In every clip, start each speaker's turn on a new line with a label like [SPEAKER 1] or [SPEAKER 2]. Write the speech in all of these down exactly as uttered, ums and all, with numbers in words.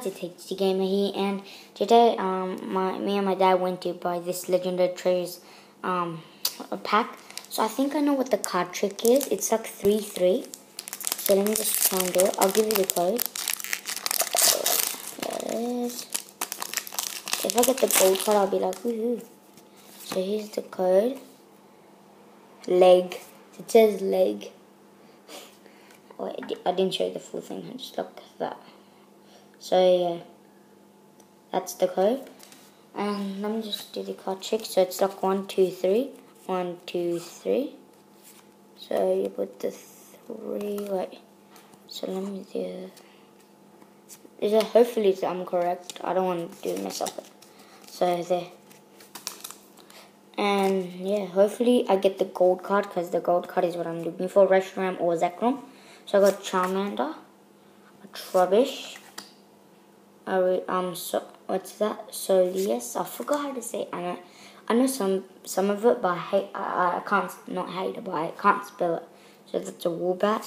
[SPEAKER 1] guys, it's H D Gamer here, and today um my me and my dad went to buy this Legendary Treasures um pack. So I think I know what the card trick is. It's like three three. So let me just try and do it. I'll give you the code. There it is. If I get the gold card, I'll be like woohoo. So here's the code. Leg. It says leg. Wait, I didn't show you the full thing. I just looked at that. So yeah, that's the code. And let me just do the card trick. So it's like one, two, three, one, two, three. So you put the three. Wait. So let me do. Is it? Hopefully I'm correct. I don't want to do mess up. So there. And yeah, hopefully I get the gold card because the gold card is what I'm looking for. Reshiram or Zekrom. So I got Charmander, a Trubbish, a, um, so, what's that? Soleus. I forgot how to say it. I know, I know some some of it, but I hate. I, I can't not hate it, but I can't spell it. So that's a Woobat,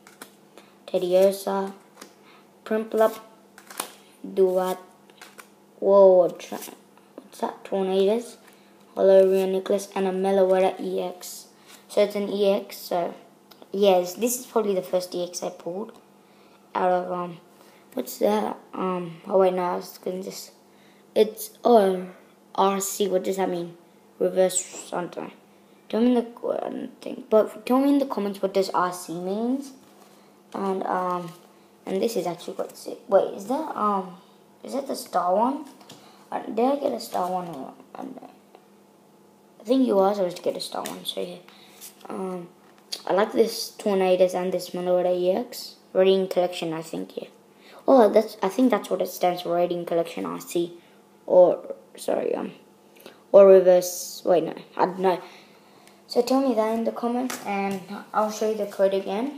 [SPEAKER 1] Teddiursa, Prinplup, Duat. Whoa, what's that? Tornadus, Holoria Nicholas, and a Meloetta E X. So it's an E X. So. Yes, this is probably the first E X I pulled out of, um, what's that? Um, oh wait, no, I was going to just, it's, oh, R C, what does that mean? Reverse something. Tell me in the, uh, thing, but tell me in the comments what does R C means. And, um, and this is actually quite sick. Wait, is that, um, is that the star one? Uh, did I get a star one or, I don't know. I think you are supposed to get a star one, so yeah. Um, I like this Tornadus and this Meloetta E X. Radiant Collection, I think, yeah. Oh, that's, I think that's what it stands for, Radiant Collection R C. Or, sorry, um, or reverse, wait, no, I don't know. So tell me that in the comments, and I'll show you the code again.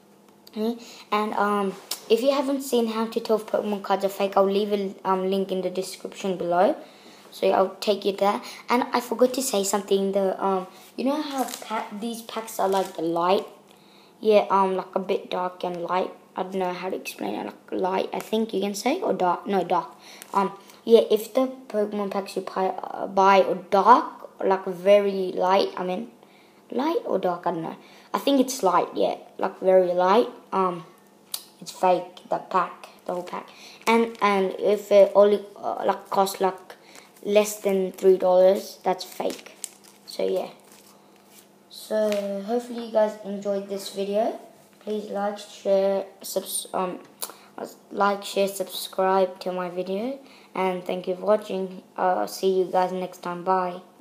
[SPEAKER 1] And, um, if you haven't seen how to tell if Pokemon cards are fake, I'll leave a um, link in the description below. So I'll take you there. And I forgot to say something. The um, you know how pack, these packs are like light, yeah, um, like a bit dark and light. I don't know how to explain it. Like light, I think you can say, or dark. No, dark. Um, yeah. If the Pokemon packs you buy, uh, buy or dark, or like very light. I mean, light or dark. I don't know. I think it's light. Yeah, like very light. Um, it's fake. The pack, the whole pack. And and if it only uh, like costs like less than three dollars, that's fake. So yeah, so hopefully you guys enjoyed this video. Please like, share, subs um like, share, subscribe to my video, and thank you for watching. I'll see you guys next time. Bye.